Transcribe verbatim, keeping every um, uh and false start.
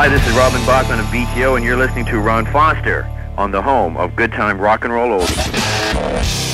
Hi, this is Robin Bachman of B T O, and you're listening to Ron Foster on the home of good time rock and roll oldies.